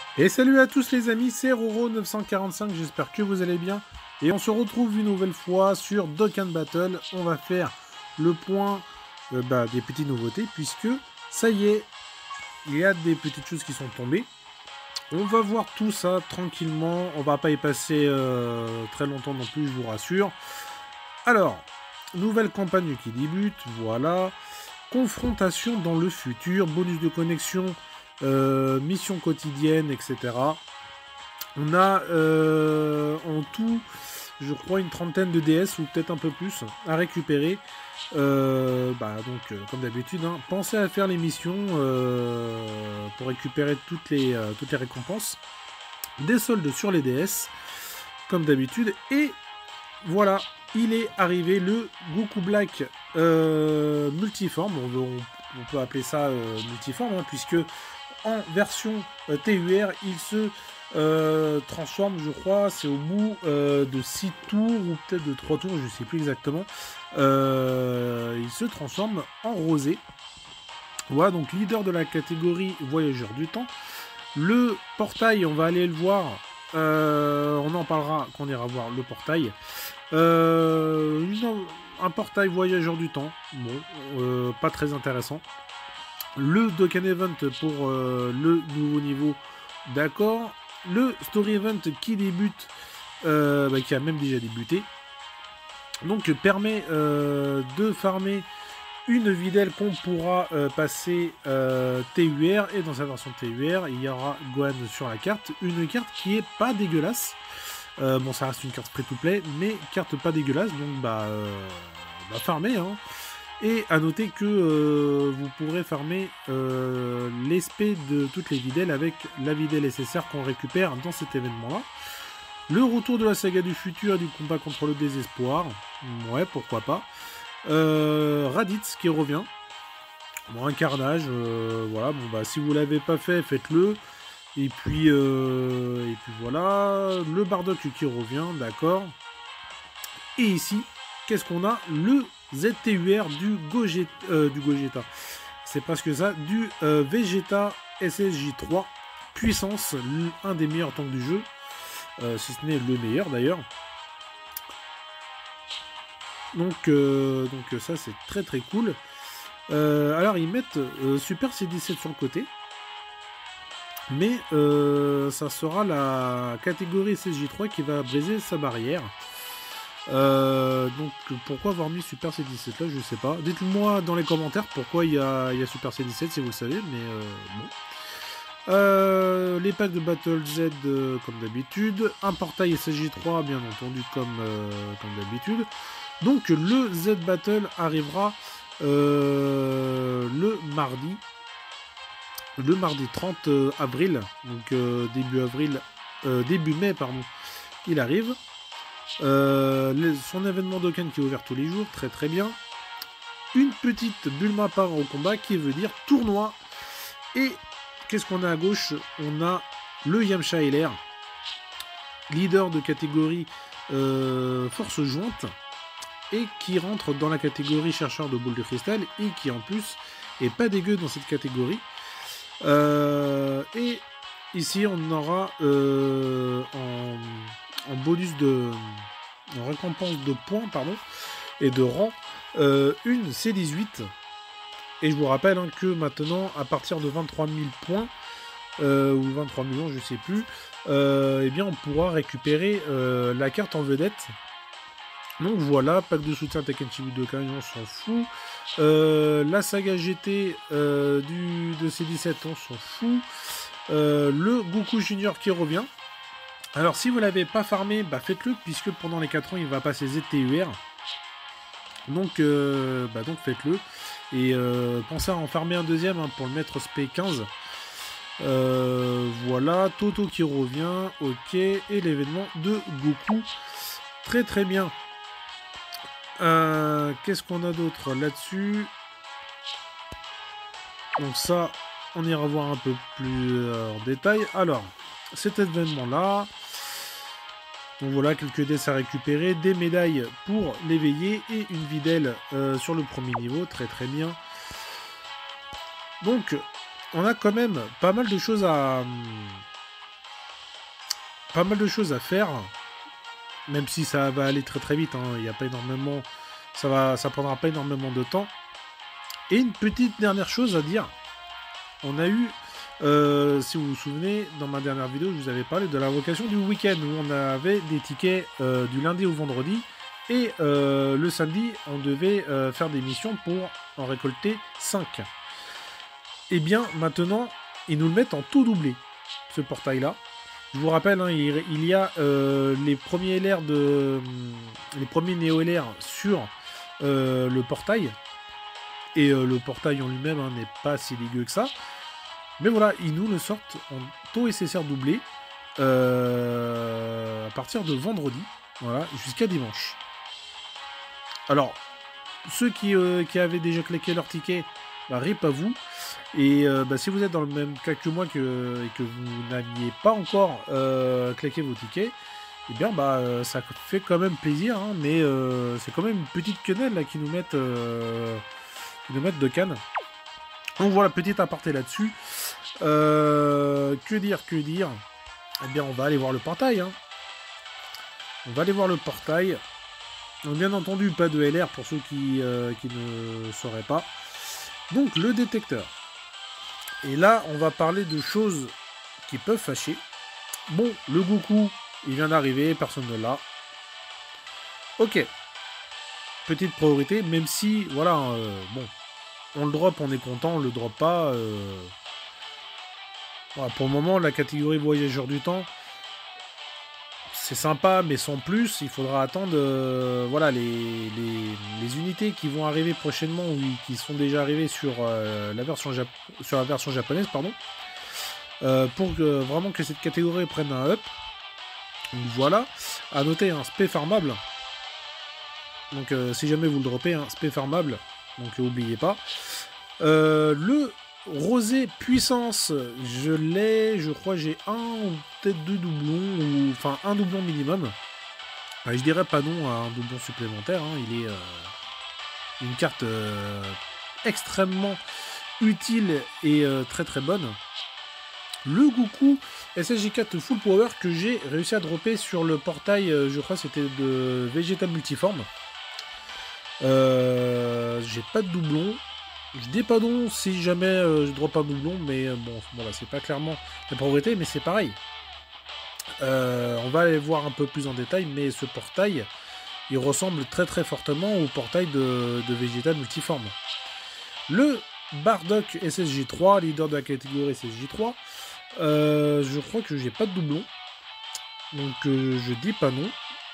Et salut à tous les amis, c'est Roro945, j'espère que vous allez bien. Et on se retrouve une nouvelle fois sur Dokkan Battle. On va faire le point des petites nouveautés, puisque ça y est, il y a des petites choses qui sont tombées. On va voir tout ça tranquillement, on va pas y passer très longtemps non plus, je vous rassure. Alors, nouvelle campagne qui débute, voilà. Confrontation dans le futur, bonus de connexion, mission quotidienne, etc. On a en tout, je crois, une trentaine de DS ou peut-être un peu plus à récupérer. Comme d'habitude, hein, pensez à faire les missions pour récupérer toutes les récompenses. Des soldes sur les DS, comme d'habitude. Et voilà, il est arrivé le Goku Black multiforme. On peut appeler ça multiforme, hein, puisque en version TUR, il se transforme, je crois, c'est au bout de 6 tours ou peut-être de 3 tours, je ne sais plus exactement. Il se transforme en rosé. Voilà, donc leader de la catégorie voyageur du temps. Le portail, on va aller le voir. On en parlera quand on ira voir le portail. Un portail voyageur du temps. Bon, pas très intéressant. Le Dokkan Event pour le nouveau niveau. D'accord. Le Story Event qui débute, qui a même déjà débuté. Donc permet de farmer une videl qu'on pourra passer TUR, et dans sa version TUR il y aura Gohan sur la carte, une carte qui est pas dégueulasse. Bon, ça reste une carte free to play, mais carte pas dégueulasse, donc farmer, hein. Et à noter que vous pourrez farmer l'esprit de toutes les videls avec la videl SSR qu'on récupère dans cet événement là. Le retour de la saga du futur et du combat contre le désespoir, ouais, pourquoi pas. Raditz qui revient. Bon, un carnage, voilà. Bon, bah, si vous l'avez pas fait, faites-le. Et puis voilà. Le Bardock qui revient, d'accord. Et ici, qu'est-ce qu'on a? Le ZTUR du Gogeta. C'est presque ça. Du Vegeta SSJ3. Puissance, un des meilleurs tanks du jeu. Si ce n'est le meilleur d'ailleurs. Donc ça c'est très très cool. Alors ils mettent Super C17 sur le côté, mais ça sera la catégorie SSJ3 qui va briser sa barrière. Donc pourquoi avoir mis Super C17 là, je sais pas. Dites-moi dans les commentaires pourquoi il y a Super C17 si vous le savez, mais bon. Les packs de Battle Z comme d'habitude, un portail SSJ3 bien entendu comme d'habitude. Donc le Z Battle arrivera le mardi 30 avril, donc début mai pardon, il arrive. Son événement Dokkan qui est ouvert tous les jours, très très bien. Une petite Bulma part au combat qui veut dire tournoi. Et qu'est-ce qu'on a à gauche? On a le Yamcha LR, leader de catégorie force jointe, et qui rentre dans la catégorie chercheur de boules de cristal, et qui en plus est pas dégueu dans cette catégorie. Et ici on aura en bonus en récompense de points et de rang une C18. Et je vous rappelle hein, que maintenant, à partir de 23 000 points, ou 23 millions, je sais plus, eh bien on pourra récupérer la carte en vedette. Donc voilà, pack de soutien Tekken Chibi Dokkan, on s'en fout. La saga GT de C17, on s'en fout. Le Goku Junior qui revient. Alors si vous l'avez pas farmé, bah faites-le, puisque pendant les 4 ans, il va passer ZTUR. Donc faites-le. Et pensez à en farmer un deuxième hein, pour le mettre SP15. Voilà, Toto qui revient, ok, et l'événement de Goku, très très bien. Qu'est-ce qu'on a d'autre là-dessus? Donc ça, on ira voir un peu plus en détail. Alors, cet événement-là, donc voilà, quelques dés à récupérer, des médailles pour l'éveiller et une videl sur le premier niveau, très très bien. Donc, on a quand même pas mal de choses à pas mal de choses à faire, même si ça va aller très très vite, hein. Il y a pas énormément, ça prendra pas énormément de temps. Et une petite dernière chose à dire, on a eu, si vous vous souvenez, dans ma dernière vidéo, je vous avais parlé de l'invocation du week-end, où on avait des tickets du lundi au vendredi, et le samedi, on devait faire des missions pour en récolter 5. Et bien, maintenant, ils nous le mettent en tout doublé, ce portail-là. Je vous rappelle, hein, il y a les premiers LR les premiers Néo-LR sur le portail. Et le portail en lui-même hein, n'est pas si dégueu que ça. Mais voilà, ils nous le sortent en taux SSR doublé à partir de vendredi, voilà, jusqu'à dimanche. Alors, ceux qui avaient déjà claqué leur ticket, bah, rip à vous. Et bah, si vous êtes dans le même cas que moi et que vous n'aviez pas encore claqué vos tickets, eh bien bah ça fait quand même plaisir, hein, mais c'est quand même une petite quenelle là qui nous mettent de canne. Donc voilà, petit aparté là-dessus. Que dire eh bien on va aller voir le portail, hein. On va aller voir le portail. Donc, bien entendu, pas de LR pour ceux qui ne sauraient pas. Donc le détecteur. Et là, on va parler de choses qui peuvent fâcher. Bon, le Goku, il vient d'arriver, personne ne l'a. Ok. Petite priorité, même si, voilà, bon, on le drop, on est content, on le drop pas. Voilà, pour le moment, la catégorie voyageur du temps, c'est sympa, mais sans plus, il faudra attendre voilà, les unités qui vont arriver prochainement ou qui sont déjà arrivées sur, la version japonaise, pardon, pour que, vraiment que cette catégorie prenne un up. Donc voilà, à noter un spé farmable. Donc si jamais vous le droppez, un spé farmable, donc n'oubliez pas. Le rosé puissance, je l'ai, je crois j'ai un ou peut-être 2 doublons, ou enfin un doublon minimum. Je dirais pas non à un doublon supplémentaire, hein. Il est une carte extrêmement utile et très très bonne. Le Goku SSJ4 Full Power que j'ai réussi à dropper sur le portail, je crois c'était de Vegeta Multiforme. J'ai pas de doublon. Je dis pas non si jamais je drop un doublon, mais bon, voilà, c'est pas clairement la priorité, mais c'est pareil. On va aller voir un peu plus en détail, mais ce portail, il ressemble très très fortement au portail de Vegeta Multiforme. Le Bardock SSJ3, leader de la catégorie SSJ3, je crois que j'ai pas de doublon, donc je dis pas non.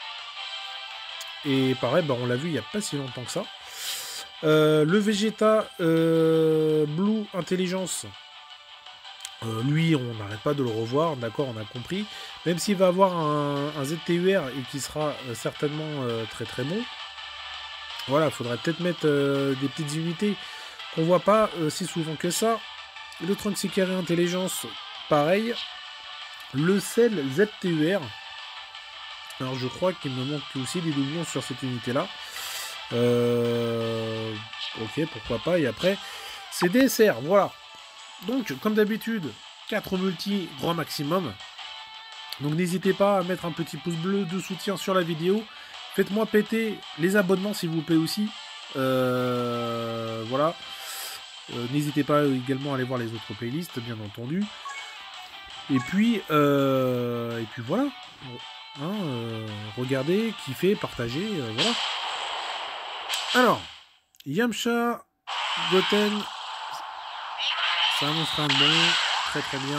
Et pareil, bah, on l'a vu il n'y a pas si longtemps que ça. Le Vegeta Blue Intelligence, lui, on n'arrête pas de le revoir, d'accord, on a compris. Même s'il va avoir un ZTUR et qui sera certainement très très bon. Voilà, il faudrait peut-être mettre des petites unités qu'on voit pas si souvent que ça. Le Trunks Carré Intelligence, pareil. Le Cell ZTUR. Alors je crois qu'il me manque aussi des doublons sur cette unité-là. Ok, pourquoi pas. Et après, c'est DSR, voilà. Donc, comme d'habitude, 4 multi, grand maximum. Donc n'hésitez pas à mettre un petit pouce bleu de soutien sur la vidéo. Faites-moi péter les abonnements s'il vous plaît aussi. Voilà. N'hésitez pas également à aller voir les autres playlists, bien entendu. Et puis voilà. Hein, regardez, kiffez, partagez, voilà. Alors, Yamcha, Goten, ça annoncera un bon, très très bien.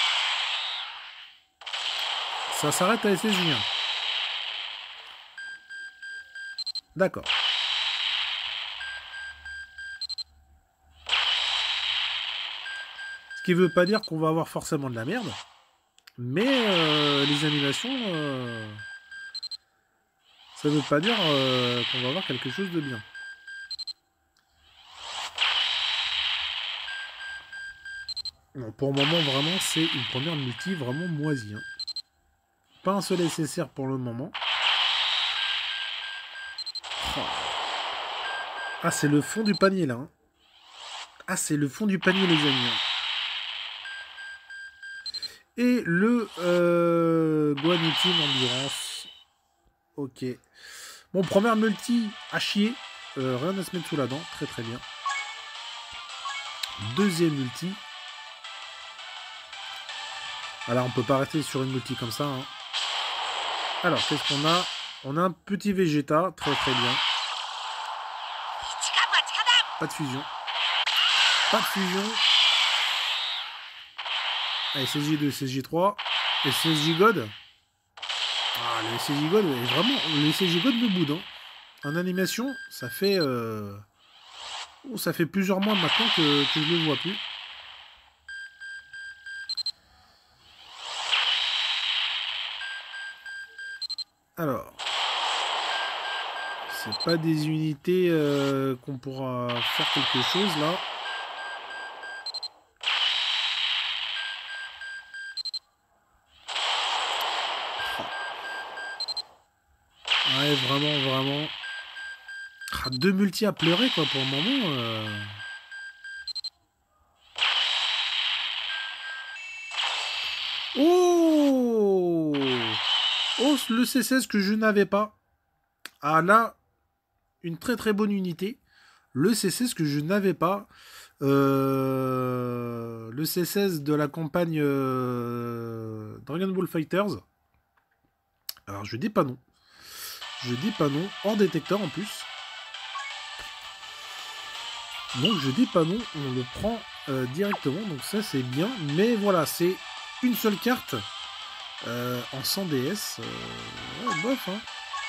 Ça s'arrête à SSJ1. D'accord. Ce qui veut pas dire qu'on va avoir forcément de la merde, mais les animations, ça veut pas dire qu'on va avoir quelque chose de bien. Non, pour le moment, vraiment, c'est une première multi vraiment moisie. Hein. Pas un seul SSR pour le moment. Oh. Ah, c'est le fond du panier, là. Hein. Ah, c'est le fond du panier, les amis. Et le Gohan Ultime Endurance. Ok. Bon, première multi à chier. Rien à se mettre sous la dent. Très très bien. Deuxième multi. Alors, on peut pas rester sur une multi comme ça. Hein. Alors, qu'est-ce qu'on a? On a un petit Vegeta. Très très bien. Pas de fusion. Pas de fusion. Allez, SSJ2, SSJ3. SSJ God. Ah, le SSJ God est vraiment... Le SSJ God me boude. Hein. En animation, ça fait... Oh, ça fait plusieurs mois maintenant que je ne le vois plus. Alors... C'est pas des unités qu'on pourra faire quelque chose, là. Ouais, vraiment, vraiment. Ah, deux multi à pleurer, quoi, pour le moment. Oh! Oh, le C16 que je n'avais pas. Ah, là, une très très bonne unité. Le C16 que je n'avais pas. Le C16 de la campagne Dragon Ball Fighters. Alors, je dis pas non. Je dis pas non. Hors détecteur en plus. Donc je dis pas non, on le prend directement, donc ça c'est bien. Mais voilà, c'est une seule carte en 100 DS. Ouais, bof, hein.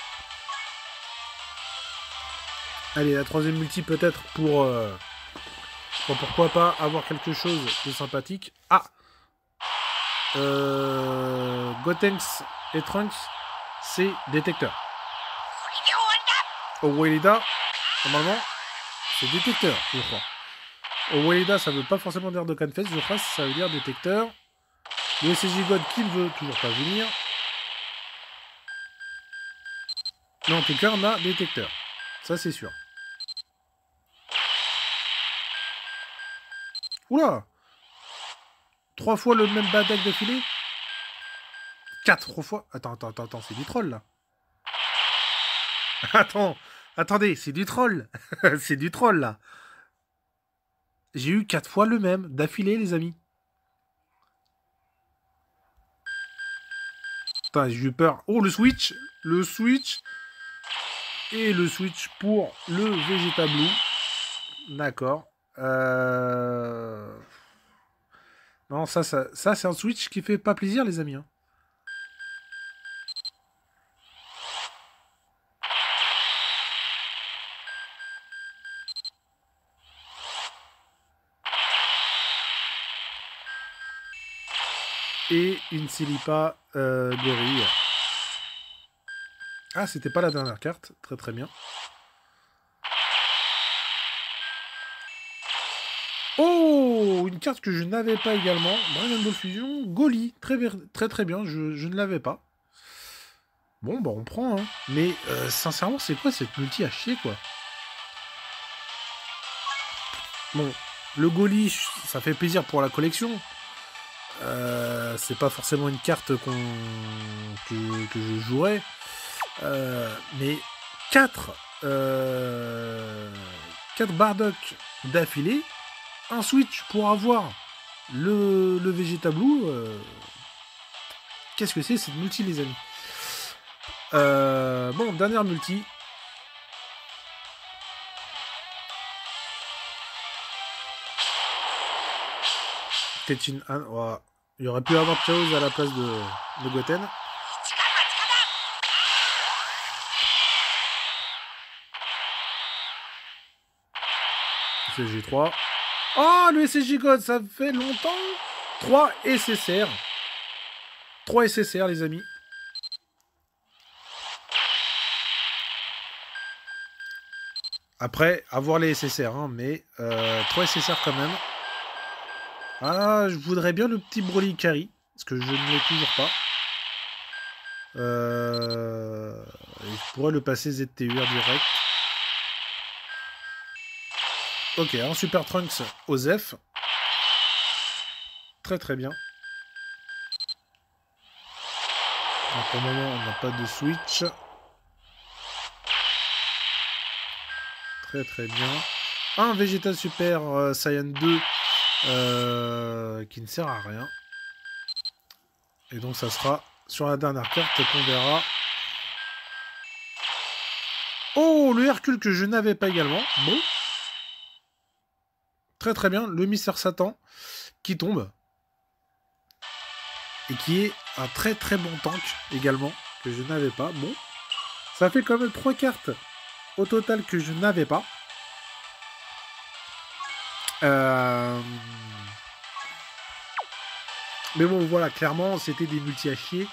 Allez, la troisième multi peut-être pour pourquoi pas avoir quelque chose de sympathique. Ah, Gotenks et Trunks, c'est détecteur. Owelida, normalement, c'est détecteur, je crois. Owelida, ça veut pas forcément dire Dokkan Fest, je crois, ça veut dire détecteur. Le SSJ God qui ne veut toujours pas venir. Mais en tout cas, on a détecteur. Ça, c'est sûr. Oula! 3 fois le même badak d'affilée? 4 fois? Attends, c'est du troll, là. Attendez, c'est du troll. C'est du troll, là. J'ai eu 4 fois le même d'affilée, les amis. Putain, j'ai eu peur. Oh, le switch! Le switch! Et le switch pour le Vegeta Blue. D'accord. Non, ça c'est un switch qui fait pas plaisir, les amis. Hein. Et une Silipa Gorille. Ah, c'était pas la dernière carte. Très très bien. Oh, une carte que je n'avais pas également. Dragon Ball Fusion. Goli. Très bien. Je ne l'avais pas. Bon, bah on prend. Hein. Mais sincèrement, c'est quoi cette multi à chier, quoi? Bon, le Goli, ça fait plaisir pour la collection. C'est pas forcément une carte que je jouerais. Mais 4 Bardock d'affilée, un switch pour avoir le Vegeta Blue. Qu'est-ce que c'est cette multi, les amis? Bon, dernière multi. Peut-être une... Oh, il aurait pu avoir Chaos à la place de Goten. SSJ3. Oh, le SSJ God, ça fait longtemps. 3 SSR. 3 SSR, les amis. Après, avoir les SSR, hein, mais 3 SSR quand même. Ah, je voudrais bien le petit Broly Carry, parce que je ne l'ai toujours pas. Je pourrais le passer ZTUR direct. Ok, un Super Trunks Osef. Très très bien. Alors, pour le moment, on n'a pas de Switch. Très très bien. Un Vegeta Super Saiyan 2 qui ne sert à rien. Et donc ça sera sur la dernière carte qu'on verra. Oh, le Hercule que je n'avais pas également. Bon. Très très bien. Le Mister Satan qui tombe. Et qui est un très très bon tank également, que je n'avais pas. Bon. Ça fait quand même 3 cartes au total que je n'avais pas. Mais bon, voilà, clairement, c'était des multi à chier.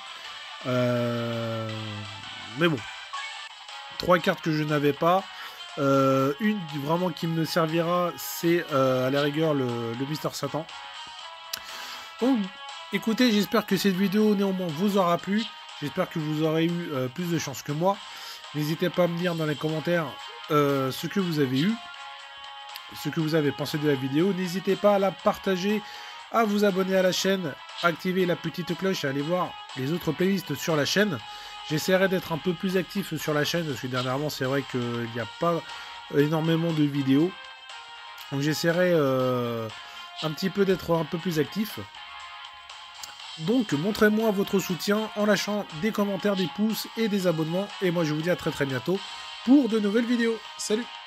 Mais bon. 3 cartes que je n'avais pas. Une vraiment qui me servira, c'est à la rigueur le Mister Satan. Donc, écoutez, j'espère que cette vidéo néanmoins vous aura plu. J'espère que vous aurez eu plus de chance que moi. N'hésitez pas à me dire dans les commentaires ce que vous avez eu, ce que vous avez pensé de la vidéo. N'hésitez pas à la partager, à vous abonner à la chaîne, activer la petite cloche et aller voir les autres playlists sur la chaîne. J'essaierai d'être un peu plus actif sur la chaîne parce que dernièrement c'est vrai qu'il n'y a pas énormément de vidéos. Donc j'essaierai un petit peu d'être un peu plus actif. Donc montrez-moi votre soutien en lâchant des commentaires, des pouces et des abonnements. Et moi je vous dis à très très bientôt pour de nouvelles vidéos. Salut!